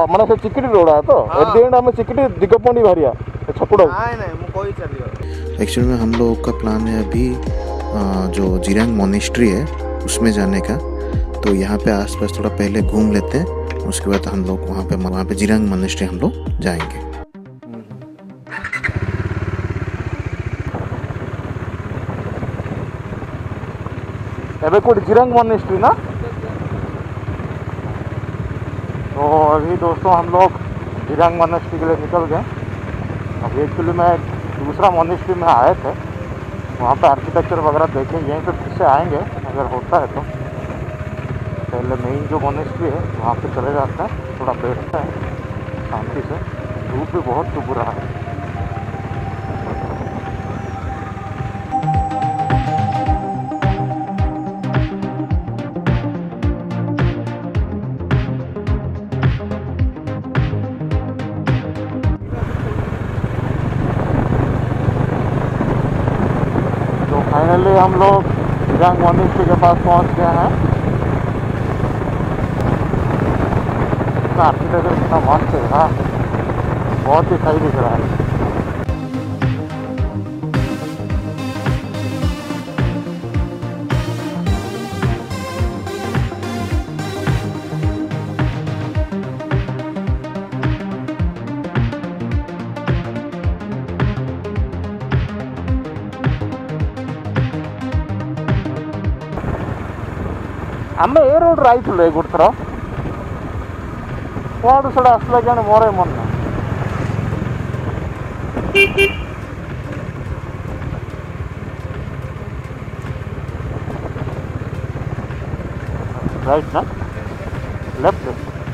माने से चिकटी रोड है तो एट द एंड हम चिकटी दिगपंडी भारिया छकुड़ा नहीं मु कोई चलियो। एक्चुअली में हम लोगों का प्लान है अभी जो जिरंग मोनेस्ट्री है उसमें जाने का। तो यहाँ पे आसपास थोड़ा पहले घूम लेते हैं, उसके बाद हम लोग वहाँ पे जिरंग मोनेस्ट्री हम लोग जाएंगे। अबे कोई जिरंग मोनेस्ट्री ना। तो अभी दोस्तों हम लोग जिरंग मोनेस्ट्री के लिए निकल गए। अभी एक्चुअली मैं दूसरा मोनेस्ट्री में आए थे, वहाँ पे आर्किटेक्चर वगैरह देखेंगे, यहीं पे फिर से आएंगे अगर होता है तो। पहले मेन जो मोनेस्ट्री है वहाँ पे चले जाते हैं, थोड़ा बैठते हैं शांति से। धूप भी बहुत चुभ रहा है। तो फाइनली हम लोग जिरंग मोनेस्ट्री के पास पहुँच गए हैं। आर्किटेक्चर कितना मस्त है ना, बहुत ही सही दिख रहा है। आम ए रोड रही गोटे थर कौन से आसला क्या मोर मन ना राइट ना लेफ्ट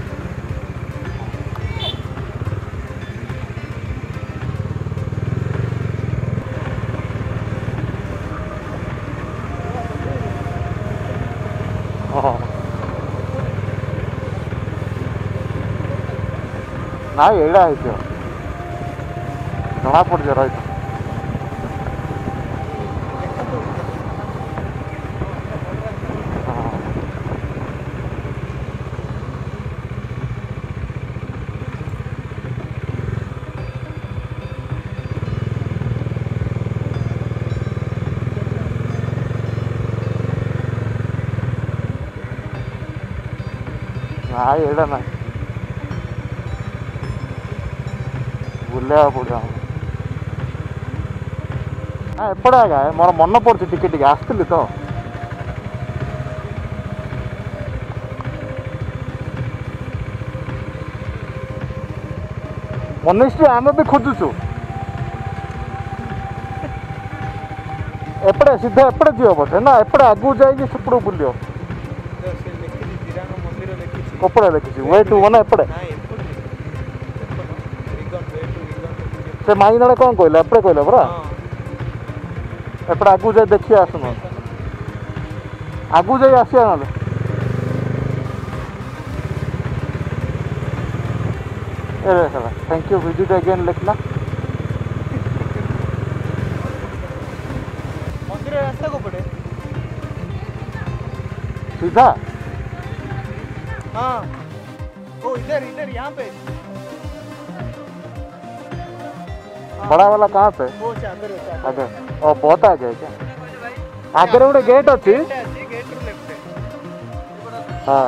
ना एड़ा है जना पड़ जा रहा हाँ एड़ा ना बुले पड़ा हाँ एपटे आगे मोर मन पड़े टिके आसती तो मोनेस्ट्री आम भी खोजुचु एपटे सीधा एपटे जीव बोधे ना एपटे आगू जाइए सेपट बुलियो कपड़े देखी वे टू मैंने एपटे से माई ना कौन कहला एपटे कहला परा एपटे आगू जाए देखिए आसन आगू जाए आसिया ना थैंक यू विजिट अगेन लिखना मंदिर रास्ता को पड़े सीधा हाँ ओ इधर इधर यहाँ पे बड़ा वाला कहाँ पे वो चादर आगे ओ बहुत आगे है क्या आगे गोटे गेट अच्छी हाँ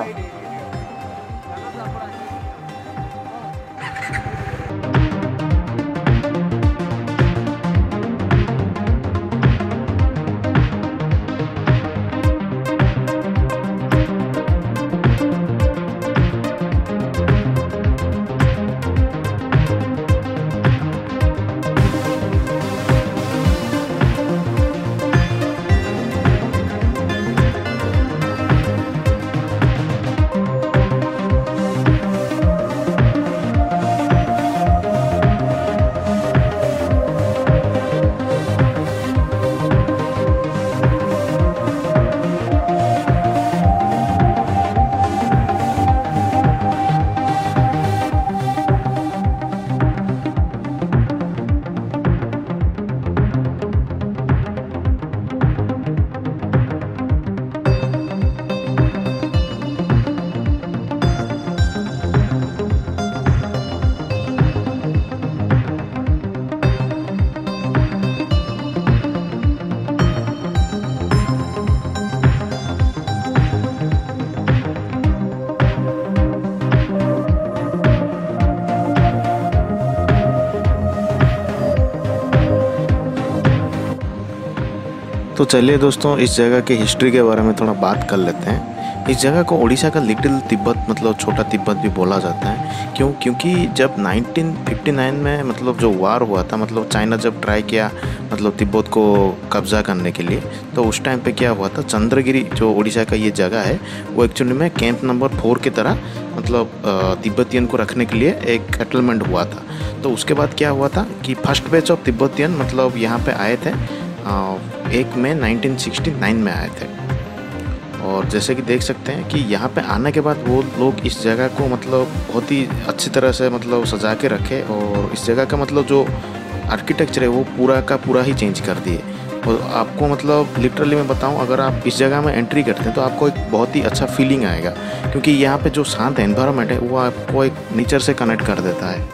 तो चलिए दोस्तों इस जगह के हिस्ट्री के बारे में थोड़ा बात कर लेते हैं। इस जगह को उड़ीसा का लिटिल तिब्बत मतलब छोटा तिब्बत भी बोला जाता है। क्योंकि जब 1959 में मतलब जो वार हुआ था, मतलब चाइना जब ट्राई किया मतलब तिब्बत को कब्जा करने के लिए, तो उस टाइम पे क्या हुआ था, चंद्रगिरी जो उड़ीसा का ये जगह है वो एक्चुअली में कैंप नंबर 4 की तरह मतलब तिब्बतियन को रखने के लिए एक सेटलमेंट हुआ था। तो उसके बाद क्या हुआ था कि फर्स्ट बैच ऑफ तिब्बतियन मतलब यहाँ पे आए थे 1 मई 1969 में आए थे। और जैसे कि देख सकते हैं कि यहाँ पे आने के बाद वो लोग इस जगह को मतलब बहुत ही अच्छी तरह से मतलब सजा के रखे, और इस जगह का मतलब जो आर्किटेक्चर है वो पूरा का पूरा ही चेंज कर दिए। और आपको मतलब लिटरली मैं बताऊं, अगर आप इस जगह में एंट्री करते हैं तो आपको एक बहुत ही अच्छा फीलिंग आएगा, क्योंकि यहाँ पे जो शांत एनवायरनमेंट है वो आपको एक नेचर से कनेक्ट कर देता है।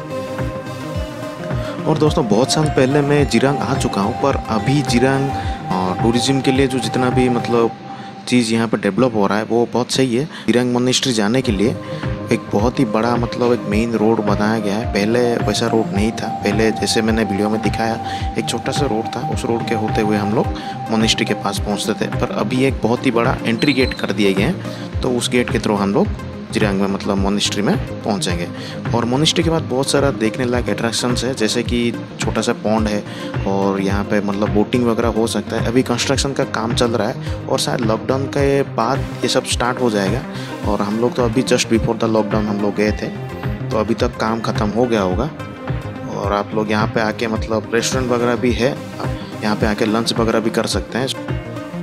और दोस्तों बहुत साल पहले मैं जिरंग आ चुका हूँ, पर अभी जिरंग टूरिज्म के लिए जो जितना भी मतलब चीज़ यहाँ पर डेवलप हो रहा है वो बहुत सही है। जिरंग मोनेस्ट्री जाने के लिए एक बहुत ही बड़ा मतलब एक मेन रोड बनाया गया है। पहले वैसा रोड नहीं था, पहले जैसे मैंने वीडियो में दिखाया एक छोटा सा रोड था, उस रोड के होते हुए हम लोग मोनेस्ट्री के पास पहुँचते थे। पर अभी एक बहुत ही बड़ा एंट्री गेट कर दिए गए हैं, तो उस गेट के थ्रू हम लोग जिरंग में मतलब मोनेस्ट्री में पहुंचेंगे। और मोनेस्ट्री के बाद बहुत सारा देखने लायक अट्रैक्शंस है, जैसे कि छोटा सा पॉन्ड है और यहाँ पे मतलब बोटिंग वगैरह हो सकता है। अभी कंस्ट्रक्शन का काम चल रहा है और शायद लॉकडाउन के बाद ये सब स्टार्ट हो जाएगा। और हम लोग तो अभी जस्ट बिफोर द लॉकडाउन हम लोग गए थे, तो अभी तक काम ख़त्म हो गया होगा। और आप लोग यहाँ पर आके मतलब रेस्टोरेंट वगैरह भी है, यहाँ पर आके लंच वगैरह भी कर सकते हैं।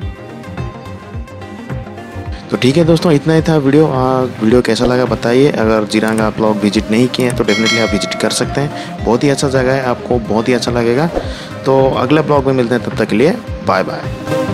तो ठीक है दोस्तों, इतना ही था वीडियो कैसा लगा बताइए। अगर जिरंग आप लोग विजिट नहीं किए हैं तो डेफिनेटली आप विजिट कर सकते हैं, बहुत ही अच्छा जगह है, आपको बहुत ही अच्छा लगेगा। तो अगले ब्लॉग में मिलते हैं, तब तक के लिए बाय बाय।